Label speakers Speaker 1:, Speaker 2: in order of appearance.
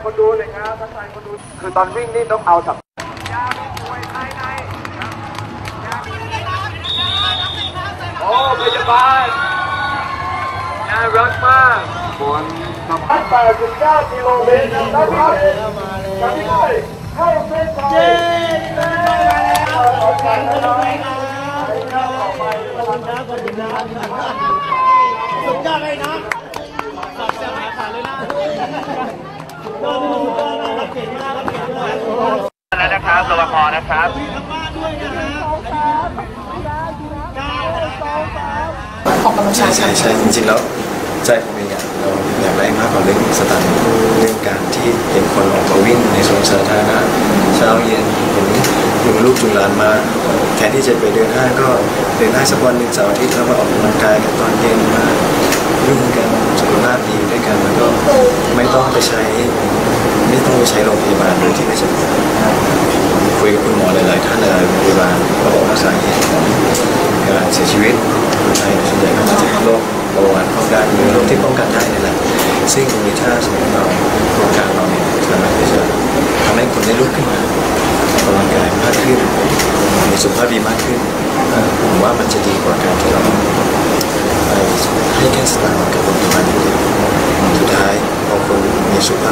Speaker 1: คนดูเลยครับทักทายคนดูคือตอนวิ่งนี่ต้องเอาสับยาป่วยภายในโอ้พยาบาลน่ารักมากบน89 กิโลเมตรนะครับจะไม่ได้เข้าเส้นชัย
Speaker 2: สุดยอดเลยนะสอบจะหาขาเลยนะโดนรับเก่งมากรับเก่งมาก
Speaker 1: แล้วนะครับรปภนะครับ
Speaker 3: ใช่จริงๆแล้วใจผมเองเราอยากได้มากกว่าเรื่องสตางค์เรื่องการที่เห็นคนออกมาวิ่งในสวนสาธารณะเช้าเย็นเห็นจุงลูกจุงหลานมาแทนที่จะไปเดินห้างก็เดินห้างสักวันหนึ่งเสาร์อาทิตย์แล้วมาออกกำลังกายกันตอนเย็นมาวิ่งกันสุขภาพดีด้วยกันแล้วก็ไม่ต้องไปใช้โรงพยาบาลโดยที่ไม่จำเป็นคุยกับคุณหมอหลายๆท่านหลายโรงพยาบาลก็บอกว่าสาเหตุของการเสียชีวิตคนไทยส่วนใหญ่ก็มาจากโรคเบาหวานความดันหรือโรคที่ป้องกันได้นี่แหละซึ่งตรงนี้ถ้าสมมติเราโครงการเราเนี่ยสามารถที่จะทำให้คนได้ลุกขึ้นมาออกกำลังกายมากขึ้นมีสุขภาพดีมากขึ้นผมว่ามันจะดีกว่าการที่เราให้แค่สตางค์กับโรงพยาบาลอย่างเดียวสุดท้ายพอคนมีสุขภาพ